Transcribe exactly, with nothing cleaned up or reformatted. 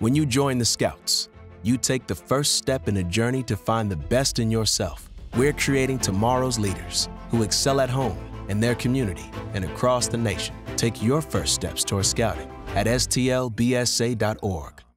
When you join the Scouts, you take the first step in a journey to find the best in yourself. We're creating tomorrow's leaders who excel at home, in their community, and across the nation. Take your first steps towards scouting at S T L B S A dot org.